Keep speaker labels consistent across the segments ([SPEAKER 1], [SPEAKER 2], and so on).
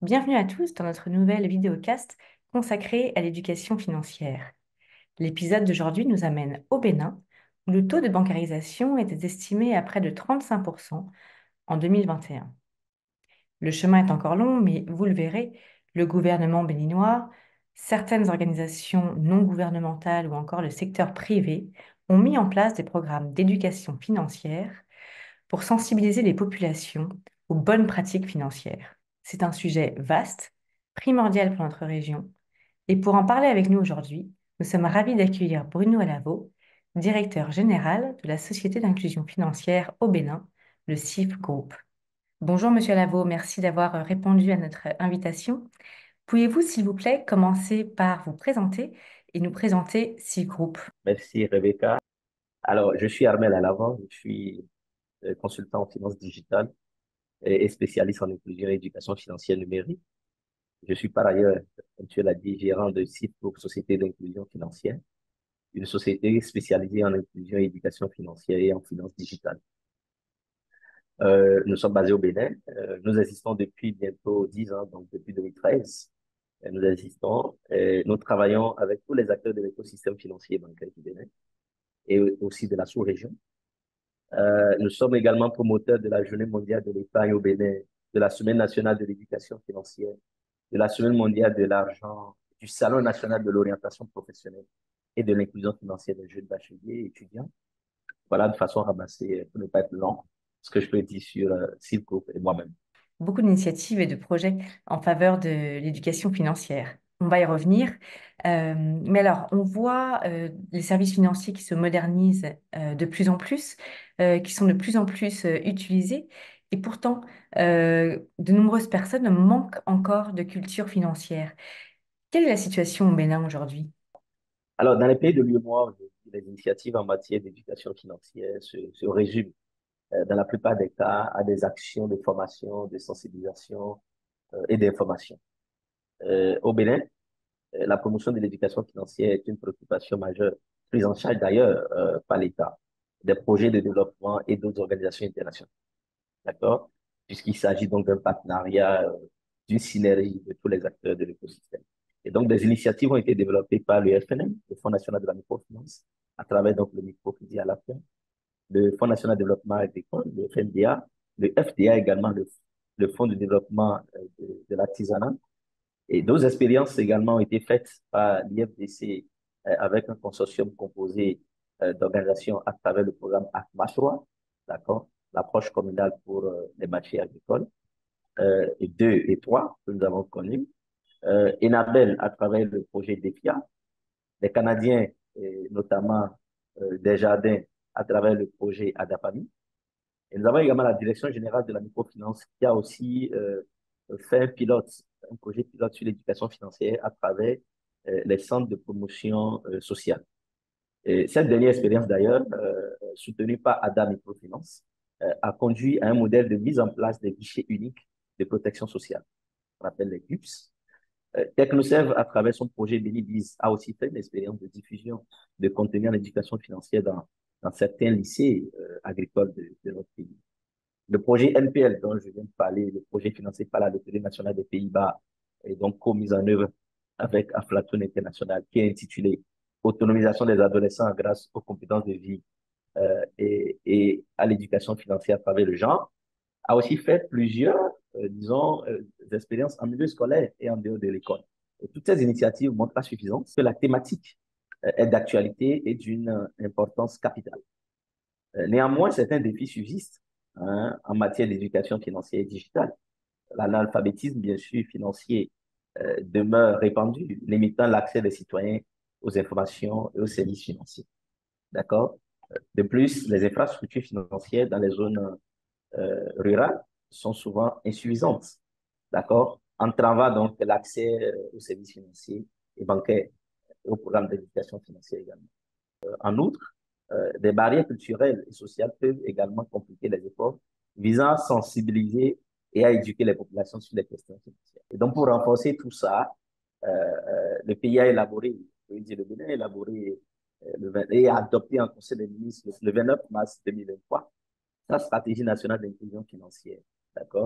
[SPEAKER 1] Bienvenue à tous dans notre nouvelle vidéocast consacrée à l'éducation financière. L'épisode d'aujourd'hui nous amène au Bénin, où le taux de bancarisation était estimé à près de 35% en 2021. Le chemin est encore long, mais vous le verrez, le gouvernement béninois, certaines organisations non gouvernementales ou encore le secteur privé ont mis en place des programmes d'éducation financière pour sensibiliser les populations aux bonnes pratiques financières. C'est un sujet vaste, primordial pour notre région, et pour en parler avec nous aujourd'hui, nous sommes ravis d'accueillir Bruno Alavo, directeur général de la Société d'inclusion financière au Bénin, le CIF Group. Bonjour Monsieur Alavo, merci d'avoir répondu à notre invitation. Pouvez-vous, s'il vous plaît, commencer par vous présenter et nous présenter CIF Group?
[SPEAKER 2] Merci Rebecca. Alors, je suis Armel Alavant, je suis consultant en finance digitale et spécialiste en inclusion et éducation financière numérique. Je suis par ailleurs, comme tu l'as dit, gérant de site pour Société d'inclusion financière, une société spécialisée en inclusion et éducation financière et en finance digitale. Nous sommes basés au Bénin. Nous existons depuis bientôt 10 ans, donc depuis 2013. Nous existons et nous travaillons avec tous les acteurs de l'écosystème financier et bancaire du Bénin et aussi de la sous-région. Nous sommes également promoteurs de la Journée mondiale de l'épargne au Bénin, de la Semaine nationale de l'éducation financière, de la Semaine mondiale de l'argent, du Salon national de l'orientation professionnelle et de l'inclusion financière des jeunes bacheliers et étudiants. Voilà, de façon ramassée, pour ne pas être long, ce que je peux dire sur Silco et moi-même.
[SPEAKER 1] Beaucoup d'initiatives et de projets en faveur de l'éducation financière. On va y revenir. Mais alors, on voit les services financiers qui se modernisent de plus en plus, qui sont de plus en plus utilisés. Et pourtant, de nombreuses personnes manquent encore de culture financière. Quelle est la situation au Bénin aujourd'hui?
[SPEAKER 2] Alors, dans les pays de l'UEMOA, les initiatives en matière d'éducation financière se résument, dans la plupart des cas, à des actions de formation, de sensibilisation et d'information. Au Bénin, la promotion de l'éducation financière est une préoccupation majeure, prise en charge d'ailleurs par l'État, des projets de développement et d'autres organisations internationales. D'accord? Puisqu'il s'agit donc d'un partenariat, d'une synergie de tous les acteurs de l'écosystème. Et donc, des initiatives ont été développées par le FNM, le Fonds national de la microfinance, à travers donc le microcrédit à la fin, le Fonds national de développement agricole, le FNDA, le FDA également, le Fonds de développement de l'artisanat, et d'autres expériences également ont été faites par l'IFDC avec un consortium composé d'organisations à travers le programme ACMA3, d'accord, l'approche communale pour les marchés agricoles, et 2 et 3 que nous avons connus, Enabel à travers le projet DEFIA, les Canadiens, notamment Desjardins, à travers le projet ADAPAMI. Et nous avons également la Direction générale de la microfinance qui a aussi fait un projet pilote sur l'éducation financière à travers les centres de promotion sociale. Et cette dernière expérience, d'ailleurs, soutenue par ADA Microfinance, a conduit à un modèle de mise en place des guichets uniques de protection sociale, qu'on appelle les GUPS. TechnoServe, à travers son projet BeniBiz, a aussi fait une expérience de diffusion de contenu en éducation financière dans certains lycées agricoles de notre pays. Le projet NPL dont je viens de parler, le projet financé par la Loterie nationale des Pays-Bas, est donc co-mis en œuvre avec Aflatun International, qui est intitulé Autonomisation des adolescents grâce aux compétences de vie et à l'éducation financière à travers le genre, a aussi fait plusieurs, disons, expériences en milieu scolaire et en dehors de l'école. Et toutes ces initiatives montrent à suffisance que la thématique est d'actualité et d'une importance capitale. Néanmoins, certains défis subsistent, hein, en matière d'éducation financière et digitale. L'analphabétisme, bien sûr, financier demeure répandu, limitant l'accès des citoyens aux informations et aux services financiers. D'accord? De plus, les infrastructures financières dans les zones rurales sont souvent insuffisantes. D'accord? Entravant donc l'accès aux services financiers et bancaires et aux programmes d'éducation financière également. En outre, des barrières culturelles et sociales peuvent également compliquer les efforts visant à sensibiliser et à éduquer les populations sur les questions financières. Et donc, pour renforcer tout ça, le pays a élaboré, je veux dire, le Bénin a élaboré et a adopté en Conseil des ministres le 29 mars 2023 sa stratégie nationale d'inclusion financière, d'accord,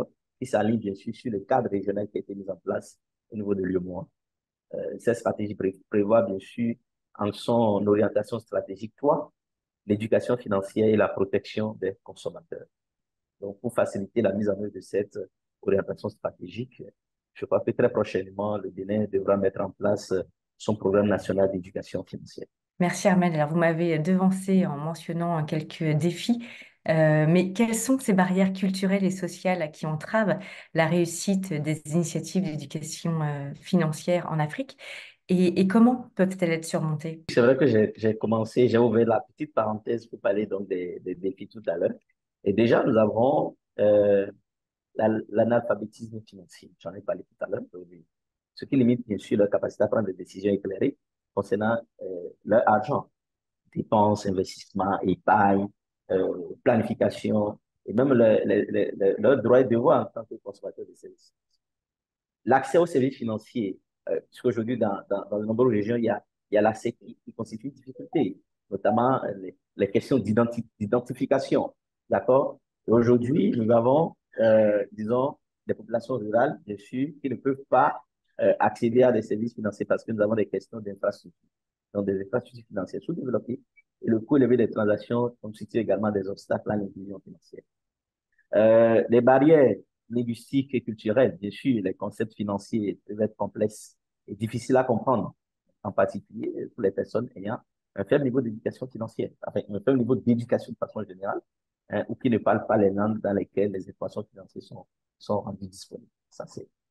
[SPEAKER 2] qui s'aligne bien sûr sur le cadre régional qui a été mis en place au niveau de l'UEMOA. Cette stratégie prévoit bien sûr en son orientation stratégique 3, l'éducation financière et la protection des consommateurs. Donc, pour faciliter la mise en œuvre de cette orientation stratégique, je crois que très prochainement, le Bénin devra mettre en place son programme national d'éducation financière.
[SPEAKER 1] Merci Ahmed. Alors, vous m'avez devancé en mentionnant quelques défis, mais quelles sont ces barrières culturelles et sociales qui entravent la réussite des initiatives d'éducation financière en Afrique et comment peuvent-elles être surmontées?
[SPEAKER 2] C'est vrai que j'ai commencé, j'ai ouvert la petite parenthèse pour parler donc des défis tout à l'heure. Et déjà, nous avons l'analphabétisme financier. J'en ai parlé tout à l'heure aujourd'hui. Ce qui limite bien sûr leur capacité à prendre des décisions éclairées concernant leur argent, dépenses, investissements, épargne, planification et même leur droit et devoir en tant que consommateur de services. L'accès aux services financiers, puisqu'aujourd'hui, dans de nombreuses régions, il y a l'accès qui constitue une difficulté, notamment les questions d'identification. D'accord? Et aujourd'hui, nous avons, disons, des populations rurales, bien sûr, qui ne peuvent pas accéder à des services financiers parce que nous avons des questions d'infrastructure. Donc, des infrastructures financières sous-développées et le coût élevé des transactions constitue également des obstacles à l'inclusion financière. Les barrières linguistiques et culturelles, bien sûr, les concepts financiers peuvent être complexes et difficiles à comprendre, en particulier pour les personnes ayant un faible niveau d'éducation financière, enfin, un faible niveau d'éducation de façon générale, hein, ou qui ne parlent pas les langues dans lesquelles les informations financières sont rendues disponibles. Ça,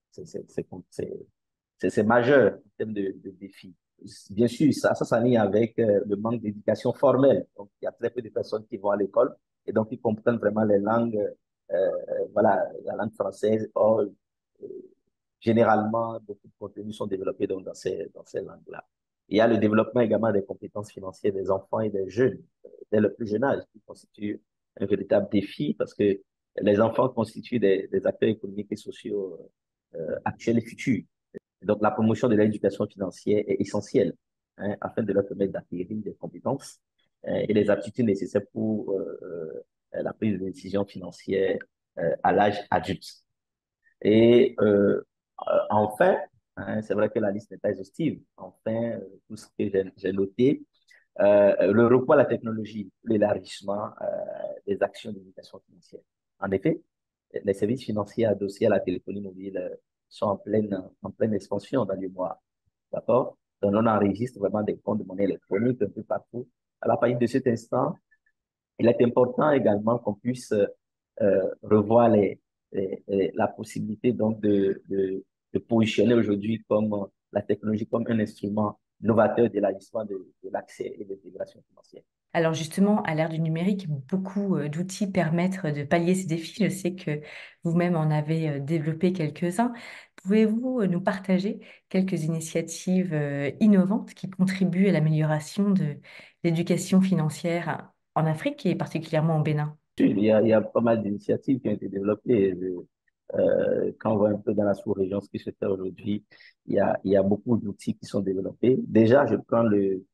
[SPEAKER 2] c'est majeur en termes de défis. Bien sûr, ça s'aligne avec le manque d'éducation formelle. Donc, il y a très peu de personnes qui vont à l'école et donc ils comprennent vraiment les langues, voilà, la langue française. Or, généralement, beaucoup de contenus sont développés donc dans ces langues-là. Il y a le développement également des compétences financières des enfants et des jeunes dès le plus jeune âge, qui constitue un véritable défi parce que les enfants constituent des acteurs économiques et sociaux actuels et futurs. Donc, la promotion de l'éducation financière est essentielle, hein, afin de leur permettre d'acquérir des compétences et les aptitudes nécessaires pour la prise de décision financière à l'âge adulte. Et enfin, hein, c'est vrai que la liste n'est pas exhaustive. Enfin, tout ce que j'ai noté, le recours à la technologie, l'élargissement des actions d'éducation financière. En effet, les services financiers adossés à la téléphonie mobile sont en pleine expansion dans les mois. D'accord? Donc, on enregistre vraiment des comptes de monnaie électronique un peu partout. À partir de cet instant, il est important également qu'on puisse revoir la possibilité donc de positionner aujourd'hui comme la technologie comme un instrument novateur d'élargissement de l'accès et de l'intégration financière.
[SPEAKER 1] Alors justement, à l'ère du numérique, beaucoup d'outils permettent de pallier ces défis. Je sais que vous-même en avez développé quelques-uns. Pouvez-vous nous partager quelques initiatives innovantes qui contribuent à l'amélioration de l'éducation financière en Afrique et particulièrement au Bénin?
[SPEAKER 2] Il y a pas mal d'initiatives qui ont été développées. Quand on voit un peu dans la sous-région ce qui se fait aujourd'hui, il y a beaucoup d'outils qui sont développés. Déjà, je prends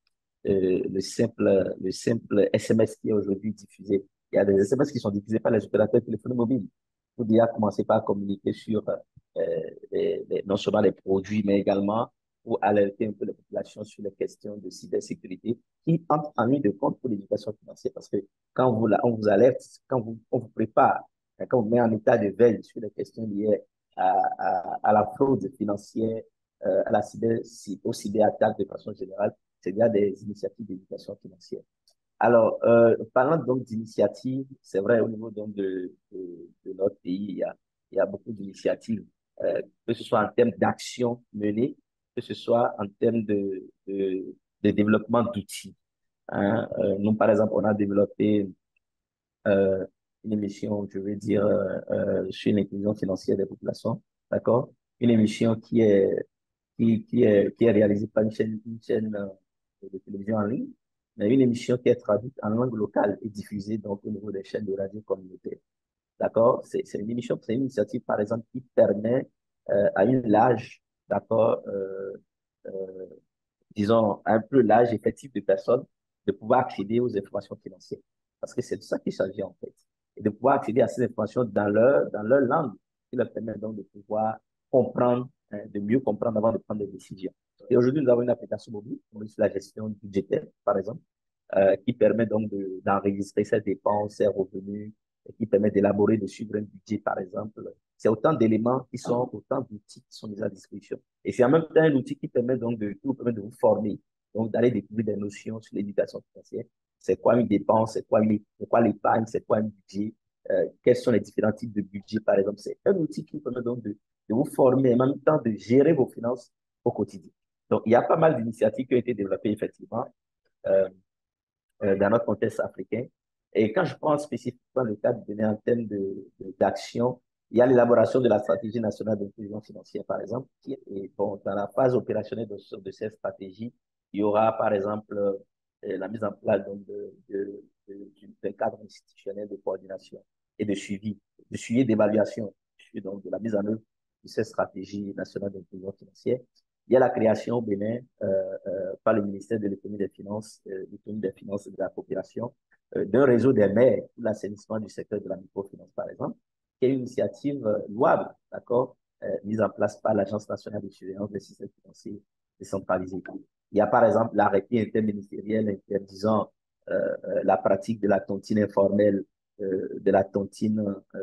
[SPEAKER 2] le simple SMS qui est aujourd'hui diffusé. Il y a des SMS qui sont diffusés par les opérateurs de téléphonie mobile. Vous déjà commencer par communiquer sur non seulement les produits, mais également pour alerter un peu les populations sur les questions de cybersécurité qui entrent en ligne de compte pour l'éducation financière. Parce que quand on vous alerte, on vous prépare, quand on vous met en état de veille sur les questions liées à la fraude financière, à aux cyberattaques de façon générale, c'est bien des initiatives d'éducation financière. Alors, parlant donc d'initiatives, c'est vrai, au niveau donc de notre pays, il y a beaucoup d'initiatives, que ce soit en termes d'actions menées, que ce soit en termes de développement d'outils. Hein. Nous, par exemple, on a développé euh, une émission, je veux dire, sur l'inclusion financière des populations, d'accord? Une émission qui est réalisée par une chaîne de télévision en ligne, mais une émission qui est traduite en langue locale et diffusée donc au niveau des chaînes de radio communautaires. D'accord? C'est une émission, c'est une initiative, par exemple, qui permet à une large, d'accord, euh, disons, un peu l'âge effectif de personnes de pouvoir accéder aux informations financières. Parce que c'est de ça qu'il s'agit en fait. Et de pouvoir accéder à ces informations dans leur langue, leur permet donc de pouvoir comprendre, de mieux comprendre avant de prendre des décisions. Et aujourd'hui, nous avons une application mobile pour la gestion budgétaire, par exemple, qui permet donc d'enregistrer ses dépenses, ses revenus, et qui permet d'élaborer, de suivre un budget, par exemple. C'est autant d'éléments qui sont, autant d'outils qui sont mis à disposition. Et c'est en même temps un outil qui vous permet de vous former, donc d'aller découvrir des notions sur l'éducation financière. C'est quoi une dépense, c'est quoi l'épargne, c'est quoi un budget, quels sont les différents types de budget, par exemple. C'est un outil qui vous permet donc de vous former et en même temps de gérer vos finances au quotidien. Donc, il y a pas mal d'initiatives qui ont été développées, effectivement, euh, dans notre contexte africain. Et quand je prends spécifiquement le cas de donner en termes d'action, il y a l'élaboration de la stratégie nationale d'inclusion financière, par exemple, qui est bon, dans la phase opérationnelle de cette stratégie, il y aura, par exemple, la mise en place d'un cadre institutionnel de coordination et de suivi et d'évaluation donc de la mise en œuvre de cette stratégie nationale d'inclusion financière. Il y a la création au Bénin par le ministère de l'économie des finances et de la coopération, d'un réseau des maires pour l'assainissement du secteur de la microfinance, par exemple, qui est une initiative louable, d'accord, mise en place par l'Agence nationale de surveillance des systèmes financiers décentralisés. Il y a par exemple l'arrêté interministériel interdisant la pratique de la tontine informelle, de la tontine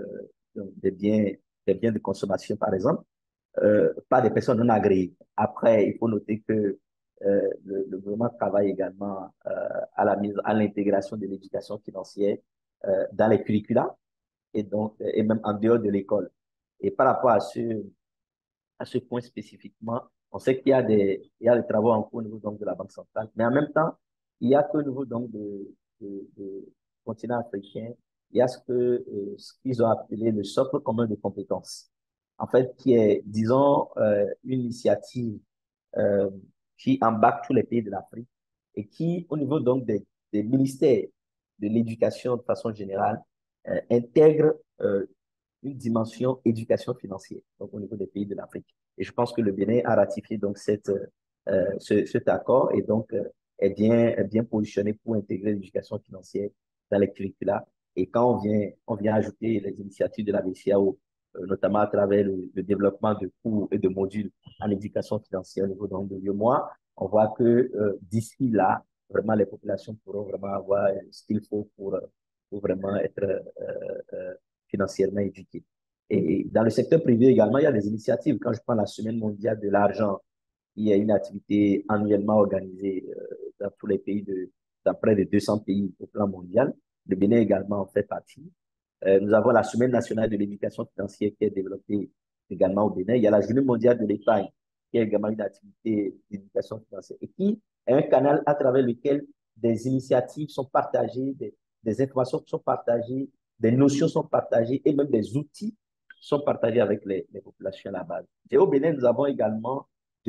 [SPEAKER 2] des biens de consommation, par exemple, par des personnes non agréées. Après, il faut noter que le gouvernement travaille également à l'intégration de l'éducation financière dans les curricula et donc et même en dehors de l'école. Et par rapport à ce point spécifiquement, on sait il y a des travaux en cours au niveau donc, de la Banque centrale, mais en même temps, il y a qu'au niveau donc de continent africain, il y a ce qu'ils ont appelé le socle commun de compétences. En fait, qui est, disons, une initiative euh, qui embarque tous les pays de l'Afrique et qui, au niveau donc des ministères de l'éducation de façon générale, intègre une dimension éducation financière, donc au niveau des pays de l'Afrique. Et je pense que le Bénin a ratifié donc cet accord et donc est bien positionné pour intégrer l'éducation financière dans les curricula. Et quand on vient ajouter les initiatives de la BCAO, notamment à travers le développement de cours et de modules en éducation financière au niveau donc, de l'UEMOA, on voit que d'ici là, vraiment, les populations pourront vraiment avoir ce qu'il faut pour vraiment être financièrement éduqués. Et dans le secteur privé également, il y a des initiatives. Quand je prends la Semaine mondiale de l'argent, il y a une activité annuellement organisée dans tous les pays, dans près de 200 pays au plan mondial. Le Bénin également en fait partie. Nous avons la Semaine nationale de l'éducation financière qui est développée également au Bénin. Il y a la Journée mondiale de l'épargne, qui est également une activité d'éducation financière et qui est un canal à travers lequel des initiatives sont partagées, des informations sont partagées, des notions sont partagées et même des outils sont partagés avec les populations à la base. Et au Bénin, nous avons également,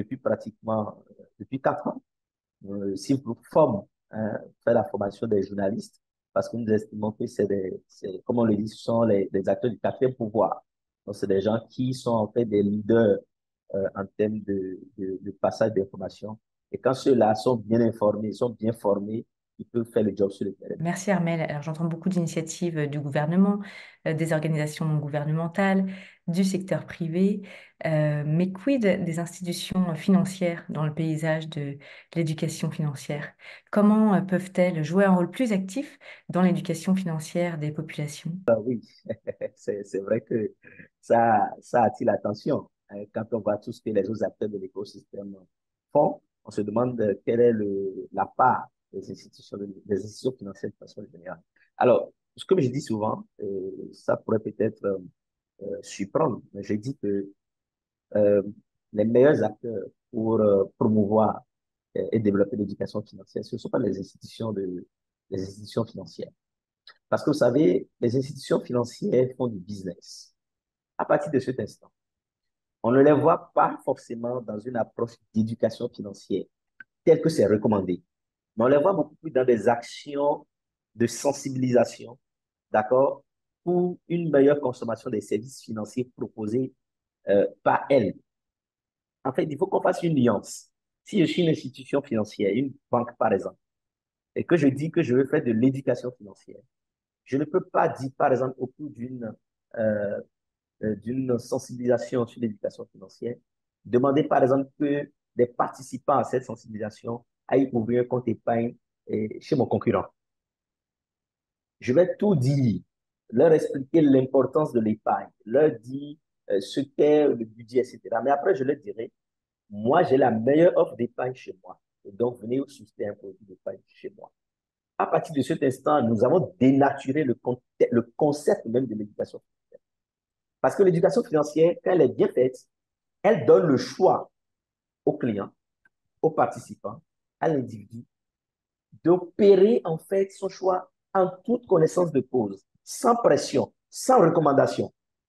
[SPEAKER 2] depuis 4 ans, si vous formez, hein, fait la formation des journalistes, parce que nous estimons que comme on le dit, ce sont les acteurs du quatrième pouvoir. Donc, c'est des gens qui sont en fait des leaders en termes de passage d'informations. Et quand ceux-là sont bien informés, sont bien formés, ils peuvent faire le job sur le terrain.
[SPEAKER 1] Merci Armel. Alors j'entends beaucoup d'initiatives du gouvernement, des organisations non gouvernementales, du secteur privé, mais quid des institutions financières dans le paysage de l'éducation financière? Comment peuvent-elles jouer un rôle plus actif dans l'éducation financière des populations?
[SPEAKER 2] Ah oui, c'est vrai que ça attire l'attention. Hein. Quand on voit tout ce que les autres acteurs de l'écosystème font, on se demande quelle est la part des institutions financières de façon générale. Alors, comme je dis souvent, ça pourrait peut-être surprendre, mais je dis que euh, les meilleurs acteurs pour promouvoir et développer l'éducation financière, ce ne sont pas les institutions financières. Parce que vous savez, les institutions financières font du business. À partir de cet instant, on ne les voit pas forcément dans une approche d'éducation financière telle que c'est recommandé. Mais on les voit beaucoup plus dans des actions de sensibilisation, d'accord, pour une meilleure consommation des services financiers proposés par elles. En fait, il faut qu'on fasse une nuance. Si je suis une institution financière, une banque par exemple, et que je dis que je veux faire de l'éducation financière, je ne peux pas dire, par exemple, au cours d'une d'une sensibilisation sur l'éducation financière, demandez par exemple que des participants à cette sensibilisation aillent ouvrir un compte épargne chez mon concurrent. Je vais tout dire, leur expliquer l'importance de l'épargne, leur dire ce qu'est le budget, etc. Mais après, je leur dirai, moi, j'ai la meilleure offre d'épargne chez moi. Et donc, venez souscrire un produit d'épargne chez moi. À partir de cet instant, nous avons dénaturé le concept même de l'éducation financière. Parce que l'éducation financière, quand elle est bien faite, elle donne le choix aux clients, aux participants, à l'individu, d'opérer en fait son choix en toute connaissance de cause, sans pression, sans recommandation.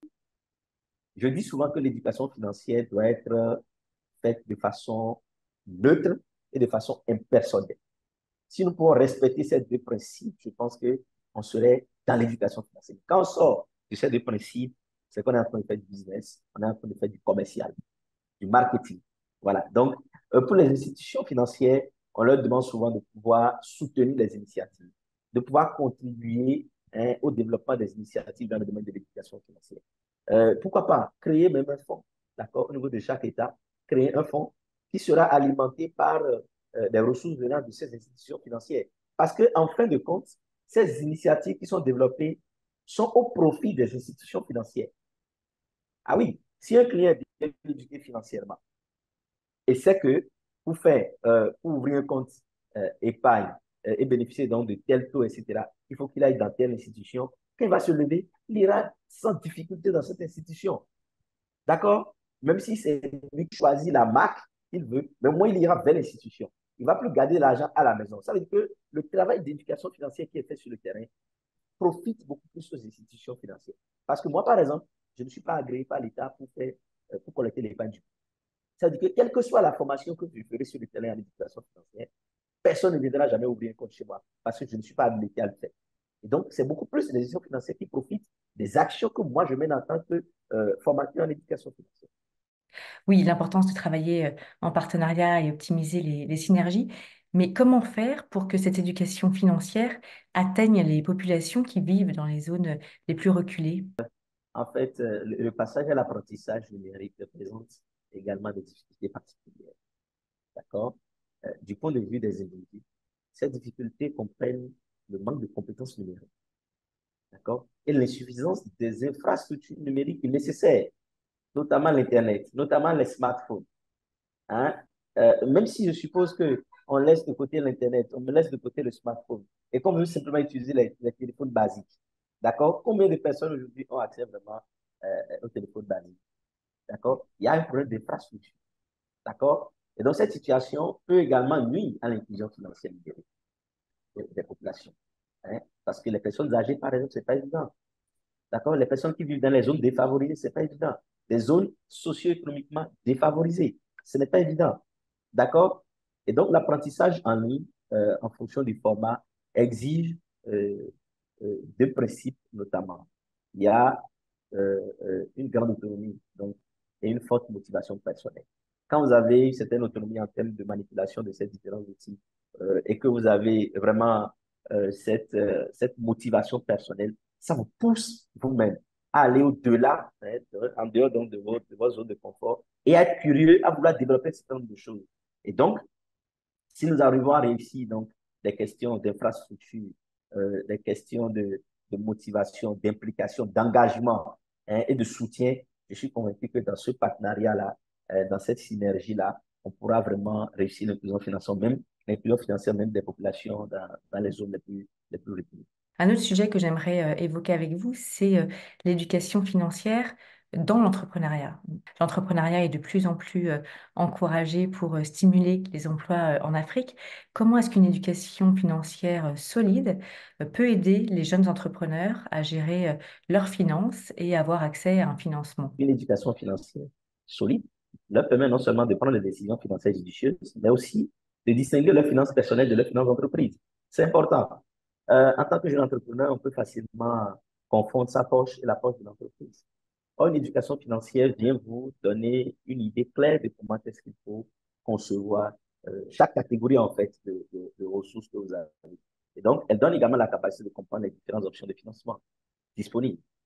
[SPEAKER 2] Je dis souvent que l'éducation financière doit être faite de façon neutre et de façon impersonnelle. Si nous pouvons respecter ces deux principes, je pense qu'on serait dans l'éducation financière. Quand on sort de ces deux principes, c'est qu'on est en train de faire du business, on est en train de faire du commercial, du marketing. Voilà. Donc, pour les institutions financières, on leur demande souvent de pouvoir soutenir les initiatives, de pouvoir contribuer au développement des initiatives dans le domaine de l'éducation financière. Pourquoi pas créer même un fonds, d'accord, au niveau de chaque État, créer un fonds qui sera alimenté par des ressources venant de ces institutions financières. Parce qu'en fin de compte, ces initiatives qui sont développées sont au profit des institutions financières. Ah oui, si un client est bien éduqué financièrement, et c'est que pour faire, pour ouvrir un compte épargne et bénéficier donc de tel taux, etc., il faut qu'il aille dans telle institution. Quand il va se lever, il ira sans difficulté dans cette institution. D'accord? Même si c'est lui qui choisit la marque qu'il veut, mais au moins il ira vers l'institution. Il ne va plus garder l'argent à la maison. Ça veut dire que le travail d'éducation financière qui est fait sur le terrain profite beaucoup plus aux institutions financières. Parce que moi, par exemple, je ne suis pas agréé par l'État pour collecter l'épargne du. Ça veut dire que quelle que soit la formation que je ferai sur le terrain en éducation financière, personne ne viendra jamais ouvrir un compte chez moi parce que je ne suis pas habilité à le faire. Et donc, c'est beaucoup plus les institutions financières qui profitent des actions que moi je mène en tant que formateur en éducation financière.
[SPEAKER 1] Oui, l'importance de travailler en partenariat et optimiser les synergies. Mais comment faire pour que cette éducation financière atteigne les populations qui vivent dans les zones les plus reculées?
[SPEAKER 2] En fait, le passage à l'apprentissage numérique représente également des difficultés particulières. D'accord? Du point de vue des individus, ces difficultés comprennent le manque de compétences numériques. D'accord? Et l'insuffisance des infrastructures numériques nécessaires, notamment l'Internet, notamment les smartphones. Hein? Même si je suppose qu'on laisse de côté l'Internet, on me laisse de côté le smartphone, et qu'on veut simplement utiliser les téléphones basiques. D'accord? Combien de personnes aujourd'hui ont accès vraiment au téléphone basique? D'accord? Il y a un problème d'infrastructure. D'accord? Et donc, cette situation peut également nuire à l'inclusion financière des populations. Hein? Parce que les personnes âgées, par exemple, ce n'est pas évident. D'accord? Les personnes qui vivent dans les zones défavorisées, ce n'est pas évident. Les zones socio-économiquement défavorisées, ce n'est pas évident. D'accord? Et donc, l'apprentissage en ligne, en fonction du format, exige euh, deux principes notamment. Il y a une grande autonomie donc, et une forte motivation personnelle. Quand vous avez une certaine autonomie en termes de manipulation de ces différents outils et que vous avez vraiment cette motivation personnelle, ça vous pousse vous-même à aller au-delà, hein, en dehors donc, de votre zone de confort et à être curieux, à vouloir développer un certain nombre de choses. Et donc, si nous arrivons à réussir donc, des questions d'infrastructure, des questions de motivation, d'implication, d'engagement hein, et de soutien, je suis convaincu que dans ce partenariat-là, dans cette synergie-là, on pourra vraiment réussir l'inclusion financière même des populations dans les zones les plus reculées.
[SPEAKER 1] Un autre sujet que j'aimerais évoquer avec vous, c'est l'éducation financière dans l'entrepreneuriat. L'entrepreneuriat est de plus en plus encouragé pour stimuler les emplois en Afrique. Comment est-ce qu'une éducation financière solide peut aider les jeunes entrepreneurs à gérer leurs finances et avoir accès à un financement?
[SPEAKER 2] Une éducation financière solide leur permet non seulement de prendre des décisions financières judicieuses, mais aussi de distinguer leurs finances personnelles de leurs finances d'entreprise. C'est important. En tant que jeune entrepreneur, on peut facilement confondre sa poche et la poche de l'entreprise. Or, une éducation financière vient vous donner une idée claire de comment est-ce qu'il faut concevoir chaque catégorie en fait de ressources que vous avez. Et donc, elle donne également la capacité de comprendre les différentes options de financement disponibles.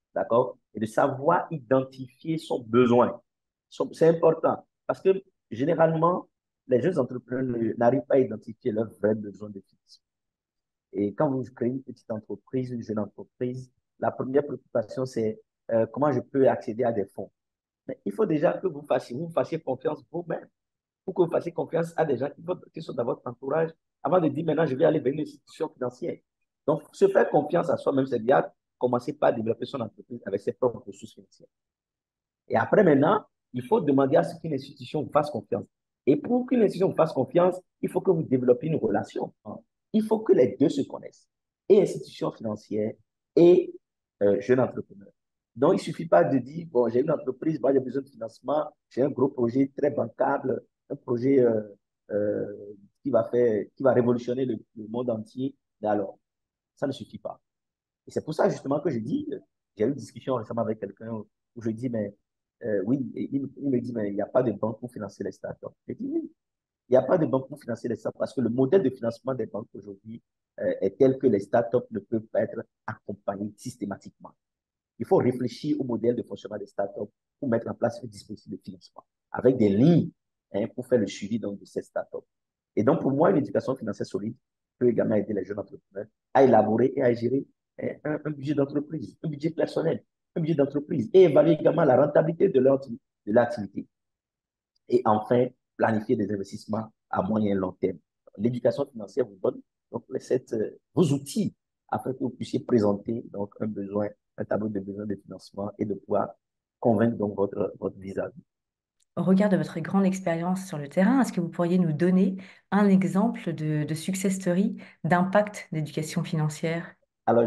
[SPEAKER 2] d'accord? Et de savoir identifier son besoin. C'est important parce que généralement, les jeunes entrepreneurs n'arrivent pas à identifier leurs vrais besoins de financement. Et quand vous créez une petite entreprise, une jeune entreprise, la première préoccupation, c'est comment je peux accéder à des fonds. Mais il faut déjà que vous fassiez confiance vous-même, pour que vous fassiez confiance à des gens qui sont dans votre entourage, avant de dire maintenant, je vais aller vers une institution financière. Donc, se faire confiance à soi-même, c'est bien commencer par développer son entreprise avec ses propres ressources financières. Et après, maintenant, il faut demander à ce qu'une institution vous fasse confiance. Et pour qu'une institution vous fasse confiance, il faut que vous développez une relation. Il faut que les deux se connaissent, et institution financière et jeune entrepreneur. Donc, il ne suffit pas de dire, bon, j'ai une entreprise, moi j'ai besoin de financement, j'ai un gros projet très bancable, un projet euh, qui va révolutionner le monde entier. Mais alors, ça ne suffit pas. Et c'est pour ça justement que je dis, j'ai eu une discussion récemment avec quelqu'un où je dis, mais oui, et il me dit, mais il n'y a pas de banque pour financer les startups. Je dis, oui, il n'y a pas de banque pour financer les startups parce que le modèle de financement des banques aujourd'hui est tel que les startups ne peuvent pas être accompagnées systématiquement. Il faut réfléchir au modèle de fonctionnement des startups pour mettre en place un dispositif de financement avec des lignes pour faire le suivi donc, de ces startups. Et donc, pour moi, une éducation financière solide peut également aider les jeunes entrepreneurs à élaborer et à gérer un budget d'entreprise, un budget personnel, un budget d'entreprise et évaluer également la rentabilité de l'activité. Et enfin, planifier des investissements à moyen et long terme. L'éducation financière vous donne donc vos outils afin que vous puissiez présenter donc un besoin, un tableau de besoins de financement et de pouvoir convaincre donc votre vis-à-vis.
[SPEAKER 1] Au regard de votre grande expérience sur le terrain, est-ce que vous pourriez nous donner un exemple de success story d'impact d'éducation financière?
[SPEAKER 2] Alors,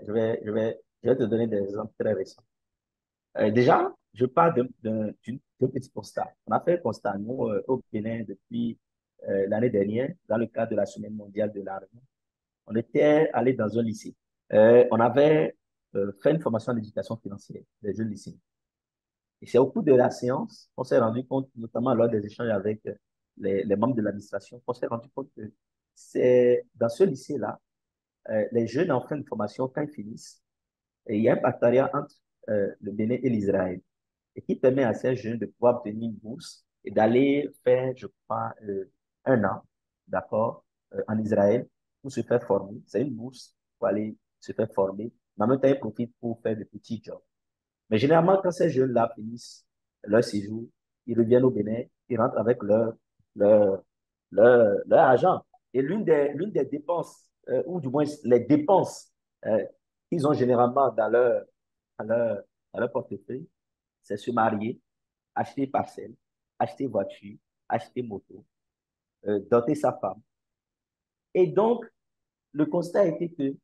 [SPEAKER 2] je vais te donner des exemples très récents. Déjà, je parle d'un petit constat. On a fait un constat, nous, au Bénin, depuis l'année dernière, dans le cadre de la Semaine mondiale de l'argent. On était allé dans un lycée. On avait fait une formation en éducation financière des jeunes lycéens. Et c'est au cours de la séance qu'on s'est rendu compte, notamment lors des échanges avec les membres de l'administration, qu'on s'est rendu compte que c'est dans ce lycée-là, les jeunes en fin de formation, quand ils finissent, et il y a un partenariat entre le Bénin et l'Israël, et qui permet à ces jeunes de pouvoir obtenir une bourse et d'aller faire, je crois, un an, d'accord, en Israël pour se faire former. C'est une bourse pour aller se faire former, mais en même temps, ils profitent pour faire des petits jobs. Mais généralement, quand ces jeunes-là finissent leur séjour, ils reviennent au Bénin, ils rentrent avec leur, leur argent. Et l'une des dépenses, ou du moins les dépenses qu'ils ont généralement dans leur, dans leur portefeuille, c'est se marier, acheter parcelle, acheter voiture, acheter moto, doter sa femme. Et donc, le constat a été que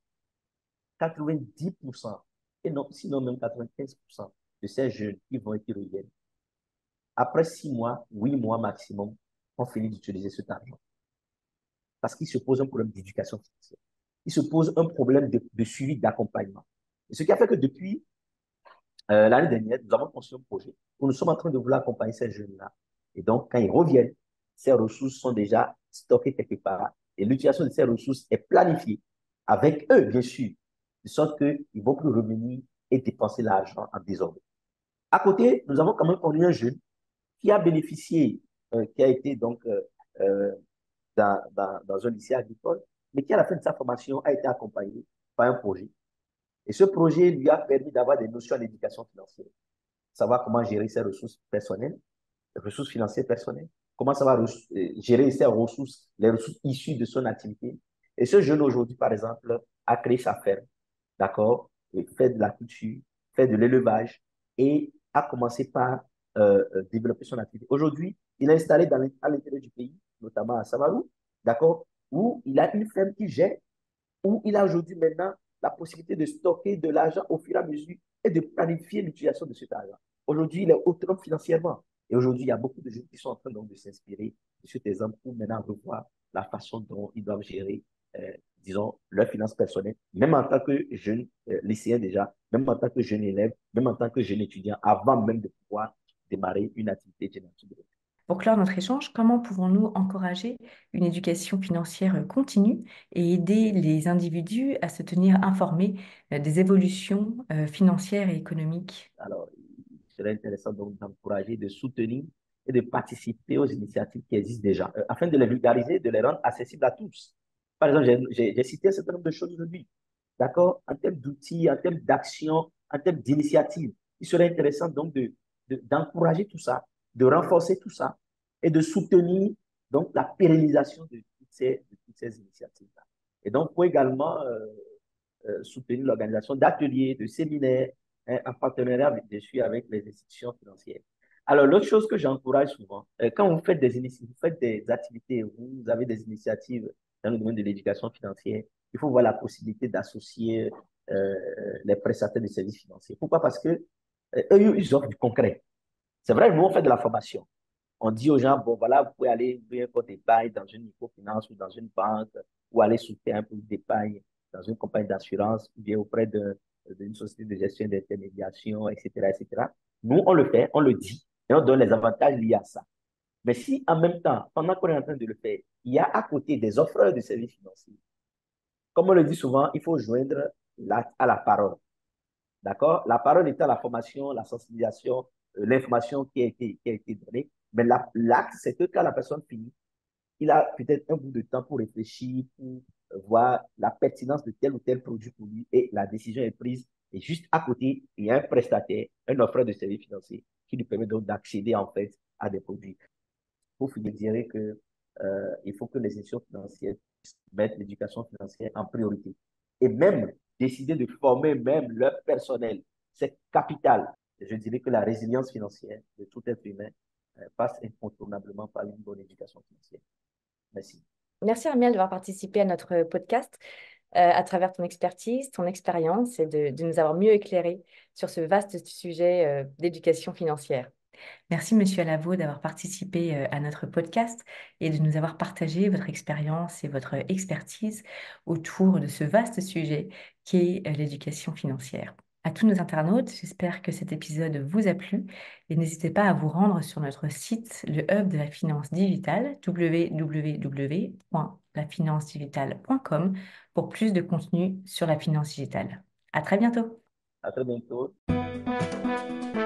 [SPEAKER 2] 90%, et non, sinon même 95% de ces jeunes qui vont et qui reviennent, après 6 mois, 8 mois maximum, ont fini d'utiliser cet argent. Parce qu'il se pose un problème d'éducation financière. Il se pose un problème de suivi, d'accompagnement. Et ce qui a fait que depuis l'année dernière, nous avons construit un projet où nous sommes en train de vouloir accompagner ces jeunes-là. Et donc, quand ils reviennent, ces ressources sont déjà stockées quelque part. Et l'utilisation de ces ressources est planifiée avec eux, bien sûr, de sorte qu'ils ne vont plus revenir et dépenser l'argent en désordre. À côté, nous avons quand même connu un jeune qui a bénéficié, qui a été donc dans un lycée agricole, mais qui, à la fin de sa formation, a été accompagné par un projet. Et ce projet lui a permis d'avoir des notions en éducation financière, savoir comment gérer ses ressources personnelles, les ressources financières personnelles, comment savoir gérer ses ressources, les ressources issues de son activité. Et ce jeune aujourd'hui, par exemple, a créé sa ferme, d'accord, et fait de la culture, fait de l'élevage et a commencé par développer son activité. Aujourd'hui, il est installé à l'intérieur du pays, notamment à Savarou, d'accord, où il a une ferme qui gère, où il a aujourd'hui maintenant la possibilité de stocker de l'argent au fur et à mesure et de planifier l'utilisation de cet argent. Aujourd'hui, il est autonome financièrement. Et aujourd'hui, il y a beaucoup de jeunes qui sont en train donc, de s'inspirer de cet exemple pour maintenant revoir la façon dont ils doivent gérer, disons, leurs finances personnelles, même en tant que jeune lycéen déjà, même en tant que jeune élève, même en tant que jeune étudiant, avant même de pouvoir démarrer une activité générative.
[SPEAKER 1] Pour clore notre échange, comment pouvons-nous encourager une éducation financière continue et aider les individus à se tenir informés des évolutions financières et économiques?
[SPEAKER 2] Alors, il serait intéressant donc d'encourager, de soutenir et de participer aux initiatives qui existent déjà, afin de les vulgariser, de les rendre accessibles à tous. Par exemple, j'ai cité un certain nombre de choses aujourd'hui, d'accord, en termes d'outils, en termes d'actions, en termes d'initiatives. Il serait intéressant donc d'encourager tout ça, de renforcer tout ça et de soutenir donc la pérennisation de toutes ces initiatives-là. Et donc, pour également soutenir l'organisation d'ateliers, de séminaires, hein, en partenariat avec les institutions financières. Alors, l'autre chose que j'encourage souvent, quand vous faites des activités, vous avez des initiatives dans le domaine de l'éducation financière, il faut voir la possibilité d'associer les prestataires de services financiers. Pourquoi? Parce que eux, ils offrent du concret. C'est vrai, nous, on fait de la formation. On dit aux gens, bon, voilà, vous pouvez aller ouvrir un compte d'épargne dans une microfinance ou dans une banque, ou aller soutenir un peu d'épargne dans une compagnie d'assurance, ou bien auprès d'une société de gestion d'intermédiation, etc., etc. Nous, on le fait, on le dit, et on donne les avantages liés à ça. Mais si en même temps, pendant qu'on est en train de le faire, il y a à côté des offreurs de services financiers, comme on le dit souvent, il faut joindre l'acte à la parole. D'accord? La parole étant la formation, la sensibilisation, l'information qui a été donnée. Mais l'acte, c'est que quand la personne finit, il a peut-être un bout de temps pour réfléchir, pour voir la pertinence de tel ou tel produit pour lui et la décision est prise. Et juste à côté, il y a un prestataire, un offreur de services financiers qui lui permet donc d'accéder en fait à des produits. Pour finir, je dirais que il faut que les institutions financières mettent l'éducation financière en priorité. Et même décider de former même leur personnel, c'est capital. Je dirais que la résilience financière de tout être humain passe incontournablement par une bonne éducation financière. Merci.
[SPEAKER 1] Merci Armiel d'avoir participé à notre podcast à travers ton expertise, ton expérience et de nous avoir mieux éclairés sur ce vaste sujet d'éducation financière. Merci, Monsieur Alavo, d'avoir participé à notre podcast et de nous avoir partagé votre expérience et votre expertise autour de ce vaste sujet qui est l'éducation financière. À tous nos internautes, j'espère que cet épisode vous a plu et n'hésitez pas à vous rendre sur notre site, le Hub de la finance digitale, www.lafinancedigitale.com, pour plus de contenu sur la finance digitale. À très bientôt.
[SPEAKER 2] À très bientôt.